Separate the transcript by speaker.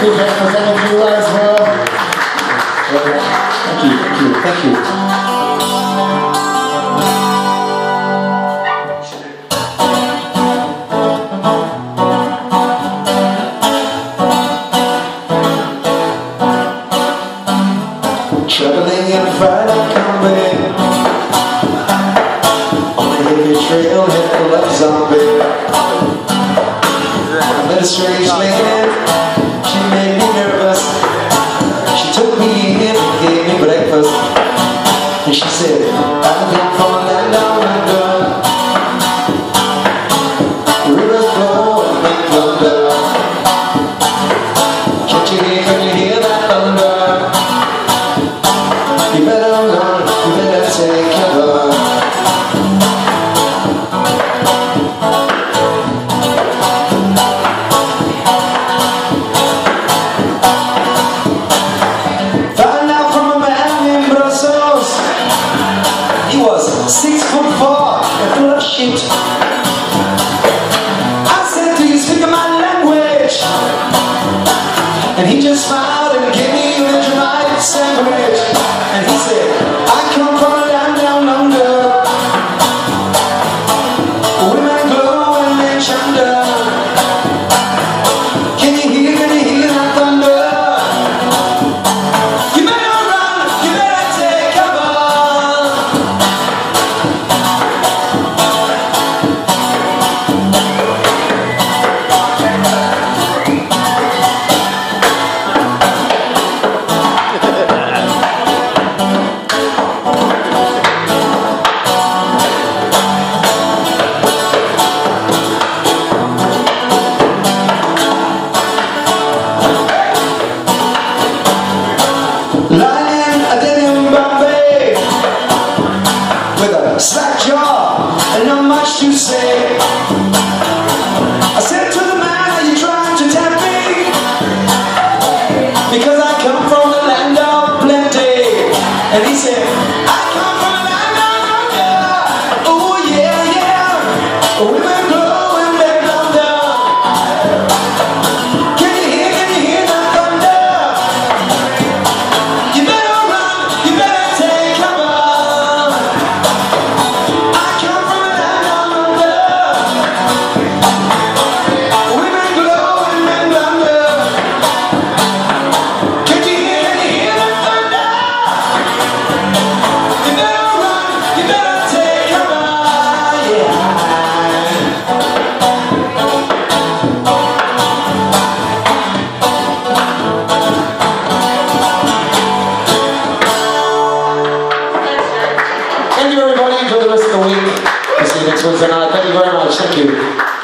Speaker 1: big hand for singing for you as well. Thank you, thank you, thank you.
Speaker 2: Traveling in a Friday combi on a heavy trailhead full of zombies. I met a strange lady, she made me nervous. She took me in and gave me breakfast, and she said, I've been from a land down under, rivers flow and make thunder. Can't you hear that thunder? You better run, you better take cover. Found out from a man named Brussels. He was 6'4" and full of shit. I said, do you speak my language? And he just smiled and gave me a Vegemite sandwich. And he said, I come from a land down under, women glow and they chunder. Can you hear that thunder? You better run, you better take cover. Lying dead in Bombay with a slack jaw and not much to say. I said to the man, are you trying to tempt me? Because I come from the land of plenty. And he said, I come from the land of thunder. Oh yeah, yeah. Women glow and they thunder. Can you hear that thunder? You better run, you better take cover. I come from a land down under, women glow and men thunder. Can't you hear that thunder? You better run, you better take cover. Yeah.
Speaker 1: Thank you everybody, enjoy the rest of the week. We'll see you next Wednesday night. Thank you very much, thank you.